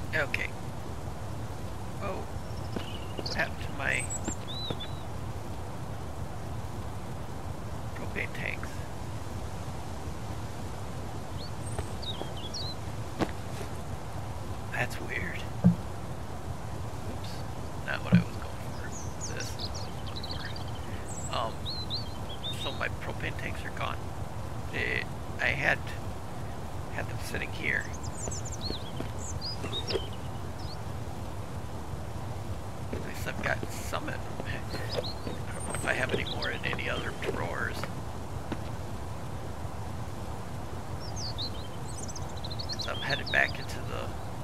Okay. Oh, what happened to my propane tanks? That's weird. Oops, not what I was going for. This is what I was going for. So my propane tanks are gone. I had them sitting here. At least I've got some in them. I don't know if I have any more in any other drawers. So I'm headed back into the...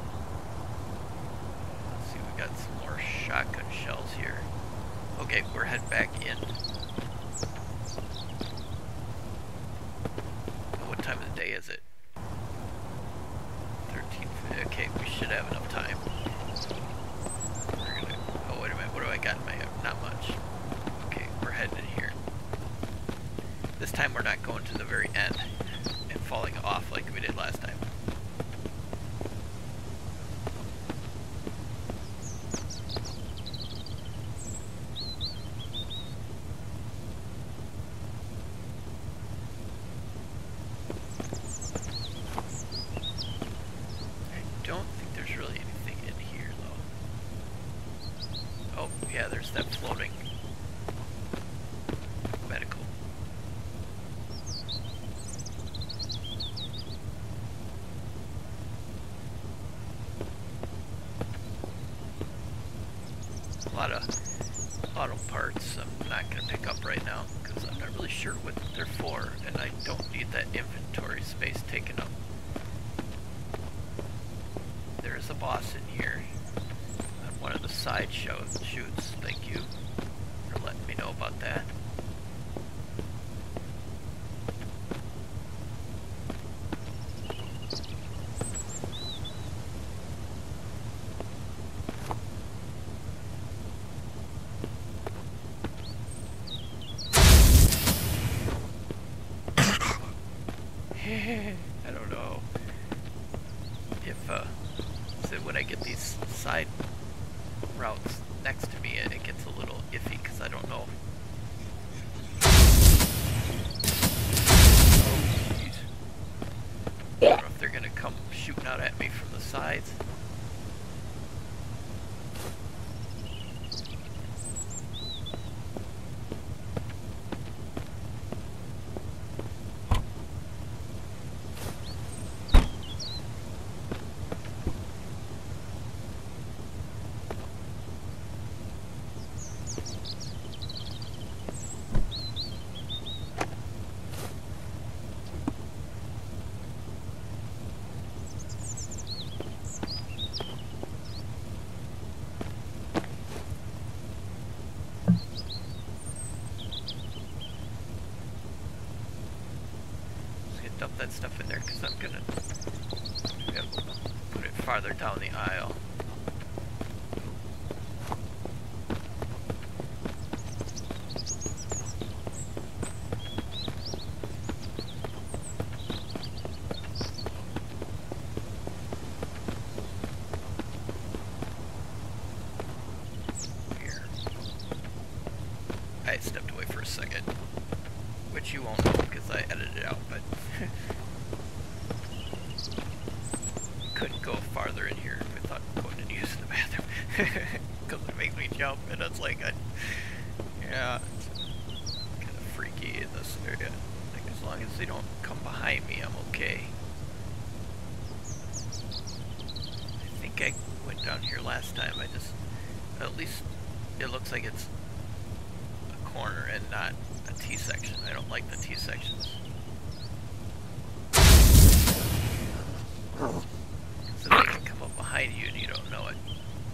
Let's see, we got some more shotgun shells here. Okay, we're heading back in. What time of the day is it? 13. Okay, we should have enough time. We're gonna... Oh, wait a minute. What do I got in my... Not much. Okay, we're heading in here. This time we're not going to the very end and falling off like we did last time. Yeah, there's that floating medical. A lot of auto parts I'm not going to pick up right now because I'm not really sure what they're for, and I don't need that inventory space taken up. There is a boss in here. One of the side shoots. Thank you for letting me know about that. I don't know if so when I get these side routes next to me, it gets a little iffy because I don't know. Oh, jeez. I don't know if they're gonna come shooting out at me from the sides. Dump that stuff in there because I'm gonna put it farther down the aisle. Here. I stepped away for a second, which you won't know because I edited it out, but couldn't go farther in here without going and using the bathroom because it makes me jump, and it's like, yeah, it's kind of freaky in this area. Like, as long as they don't come behind me, I'm okay. I think I went down here last time. At least it looks like it's a corner and not a T-section. I don't like the T-sections. So they can come up behind you and you don't know it.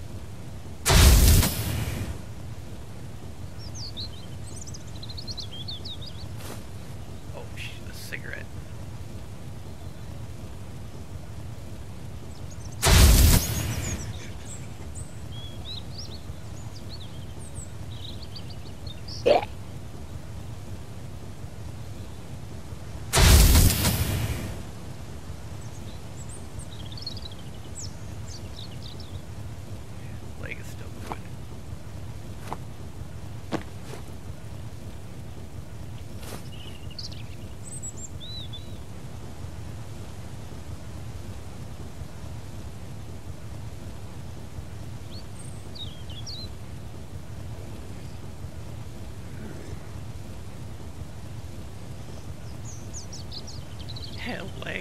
Oh, a cigarette.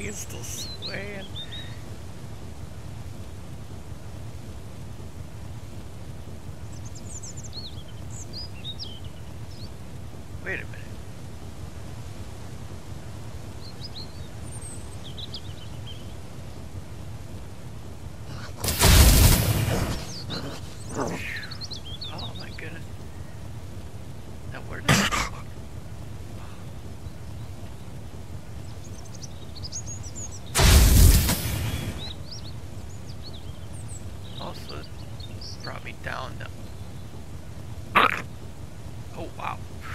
thing is still swaying. Wait a minute. Oh my goodness. Now where did it go? Also, it brought me down now. Oh wow.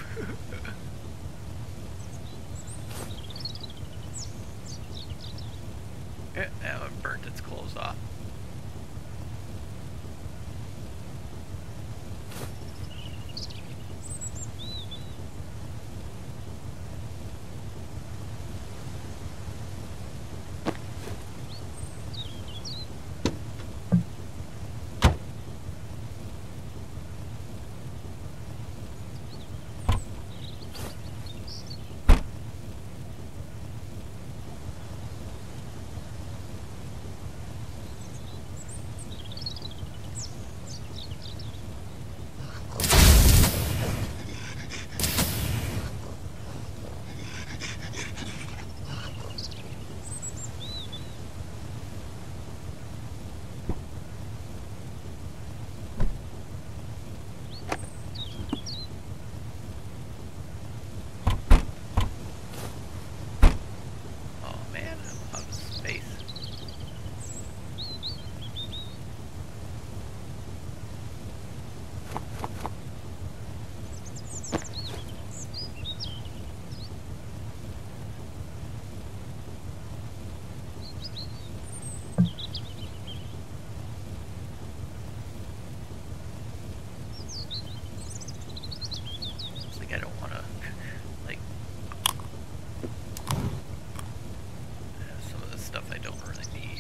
Yeah, that one burnt its clothes off. I don't want to, like, some of the stuff I don't really need.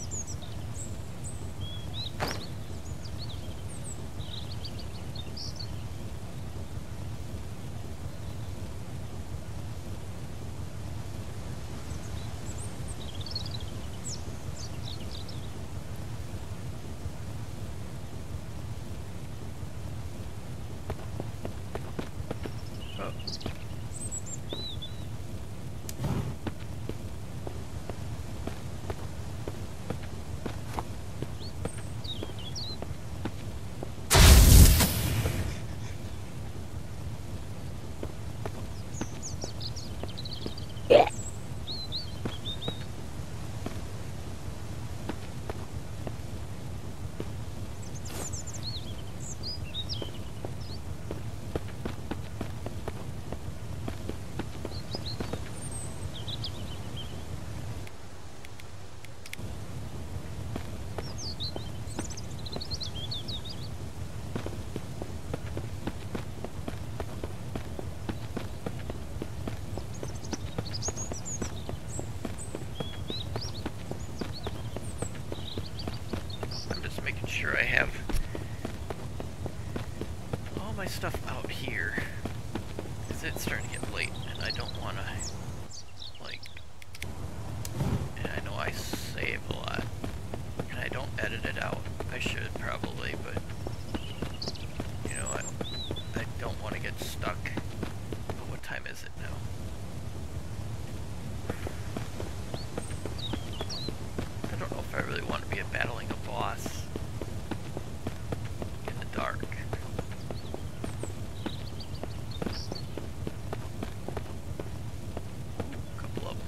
Sure I have all my stuff out here, because it's starting to get late and I don't want to, like, and I know I save a lot and I don't edit it out. I should probably, but you know, I don't want to get stuck. But what time is it now? I don't know if I really want to be battling a boss in the dark. A couple of them.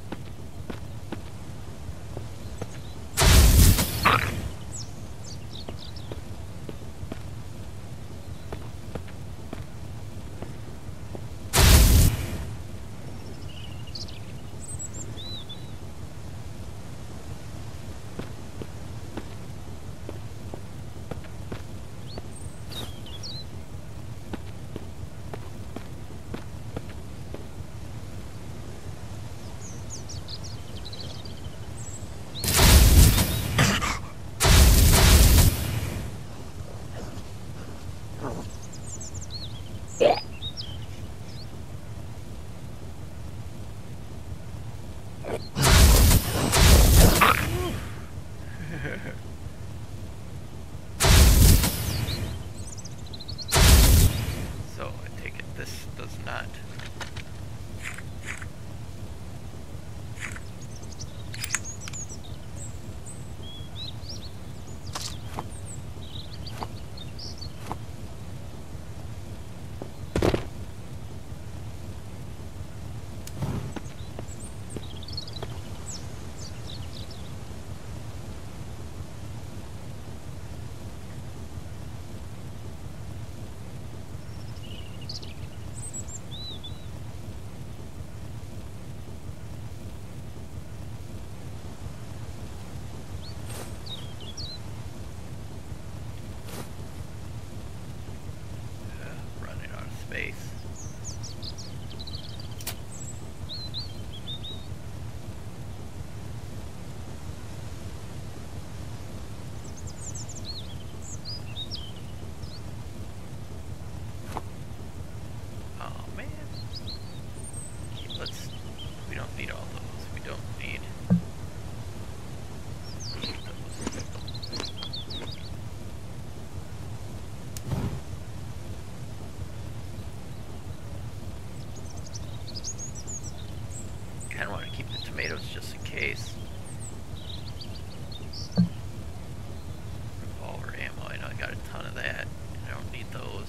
ton of that. I don't need those.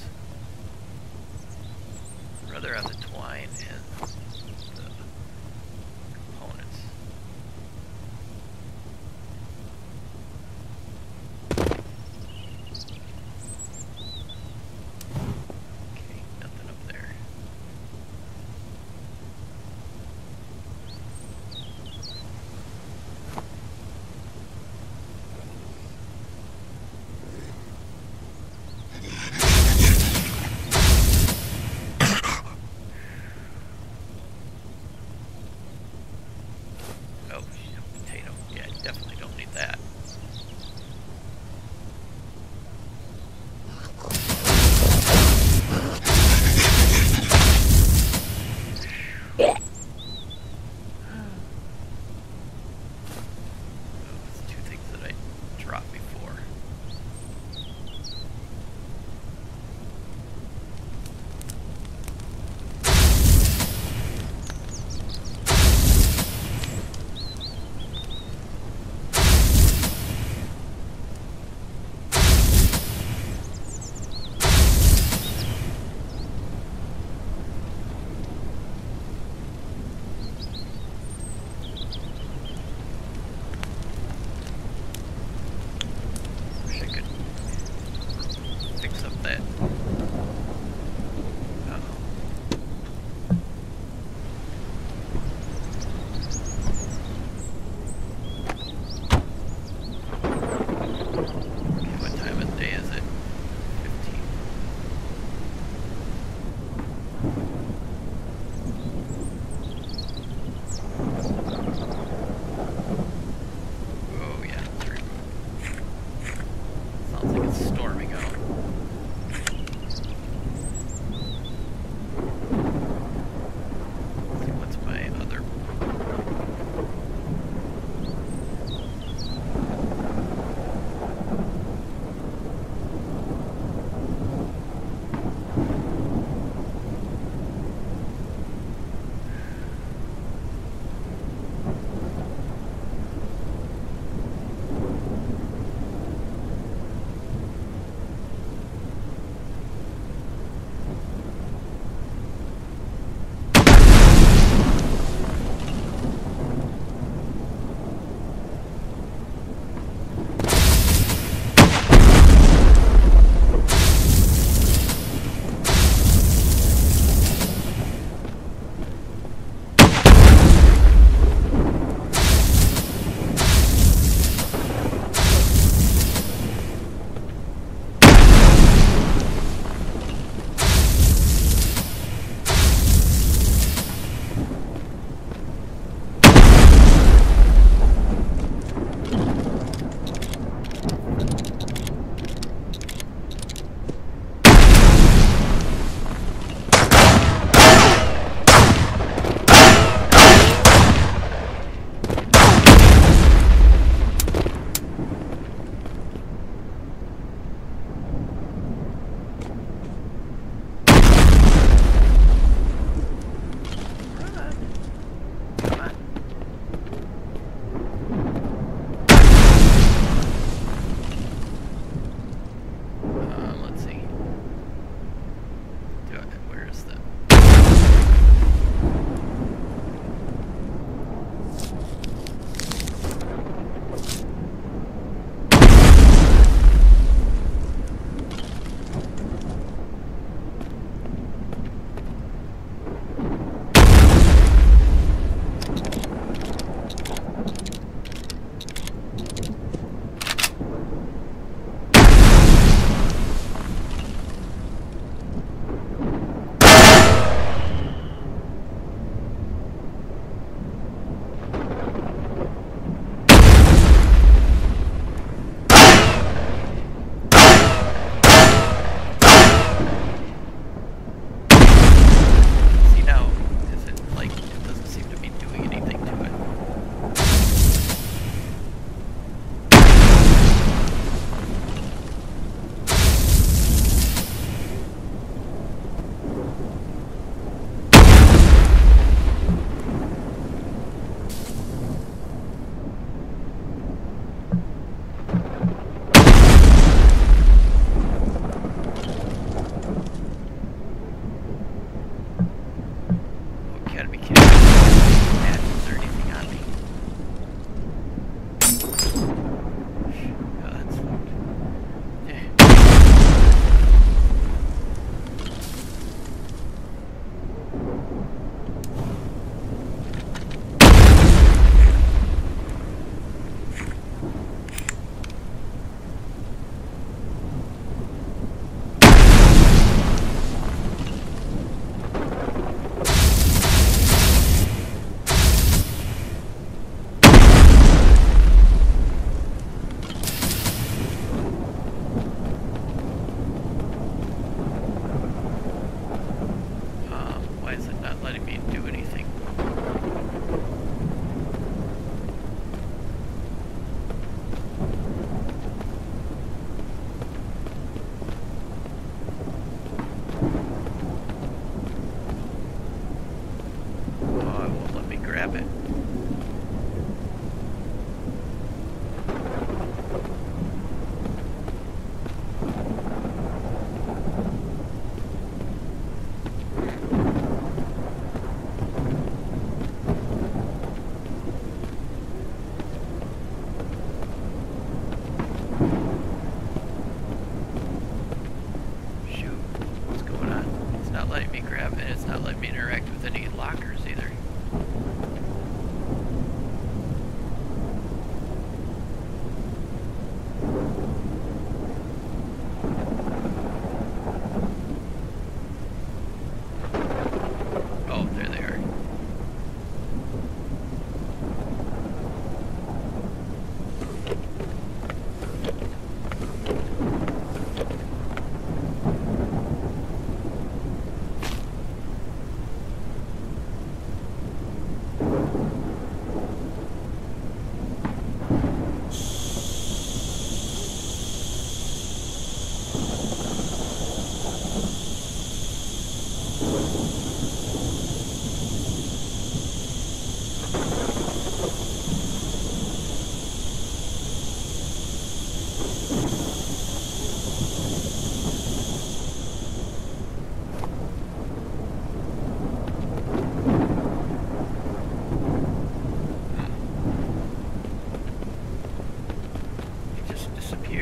I'd rather have the twine and the components. Okay, nothing up there. Oh, potato. Yeah, definitely don't need that. Those two things that I dropped before. Wish I could fix up that. Uh-oh. Okay, what time of day is it? 15. Oh yeah, it's removed. Sounds like it's storming out. Let's see, what's my other?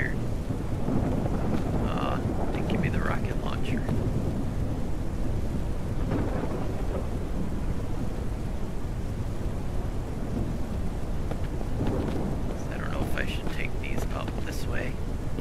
here. Didn't give me the rocket launcher. So I don't know if I should take these up this way.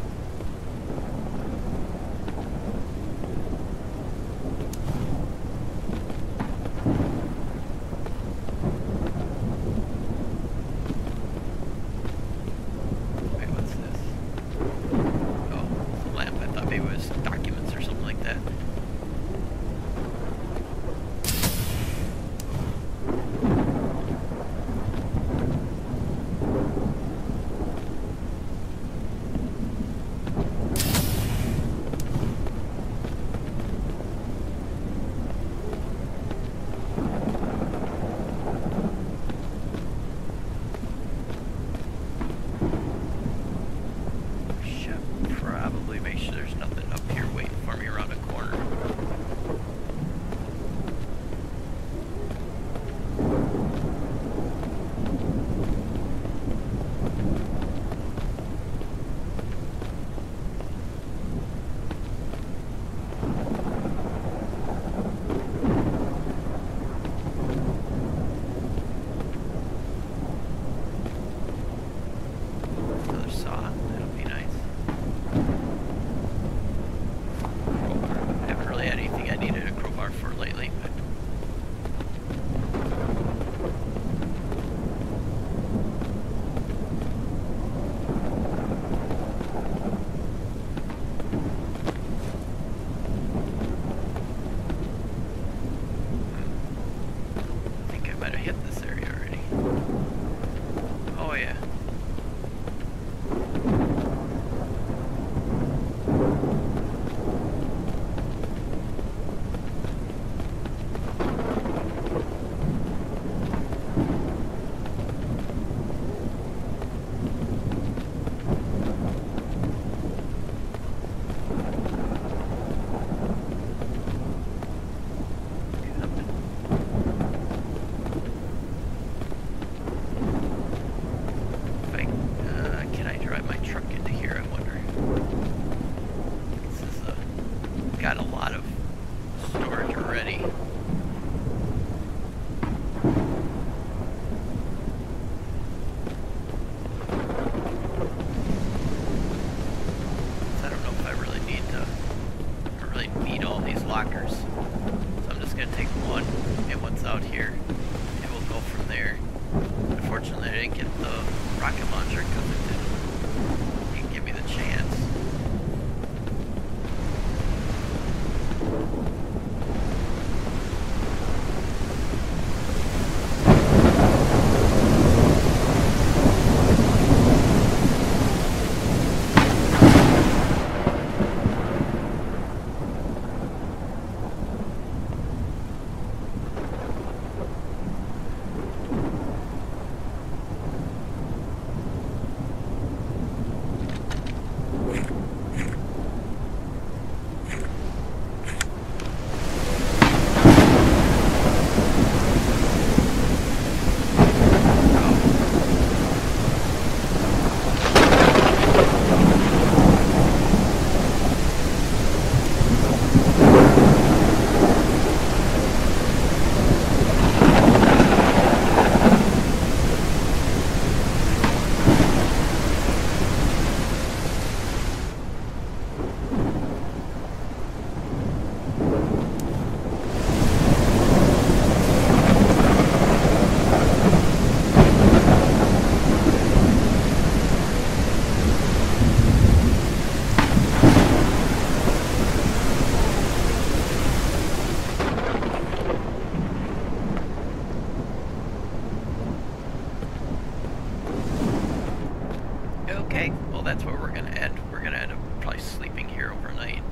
that's where we're going to end. We're going to end up probably sleeping here overnight.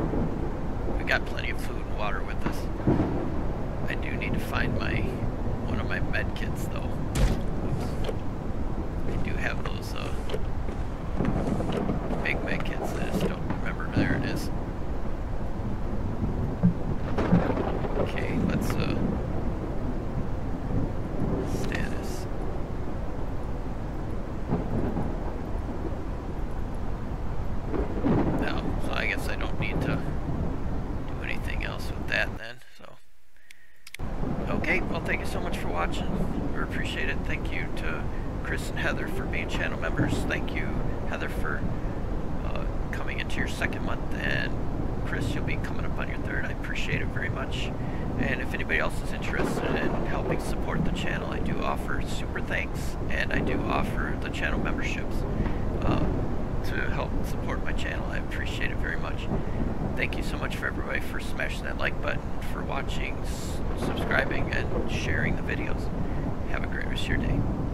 We got plenty of food and water with us. I do need to find one of my med kits though. I do have those big med kits. I just don't remember. There it is. Okay, let's status. so much for watching. We appreciate it. Thank you to Chris and Heather for being channel members. Thank you, Heather, for coming into your second month, and Chris, you'll be coming up on your third. I appreciate it very much. And if anybody else is interested in helping support the channel, I do offer super thanks, and I do offer the channel memberships to help support my channel. I appreciate it very much. Thank you so much for everybody for smashing that like button, for watching, subscribing, and sharing the videos. Have a great rest of your day.